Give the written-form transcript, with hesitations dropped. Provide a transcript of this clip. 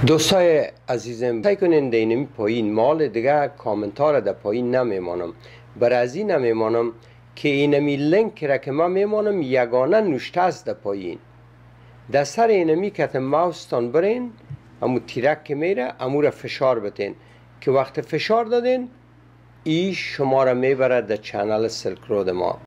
دوستای عزیزم سعی کنین در اینمی پایین مال دیگه کامنتار در پایین نمیمانم، برای از این نمیمانم که اینمی لینک را که ما میمانم یگانه نوشته است در پایین. در سر اینمی که ماوستان برین امو تیرک که میره امو را فشار بتین که وقت فشار دادین ای شما را میبره در چنل سلک رود ما.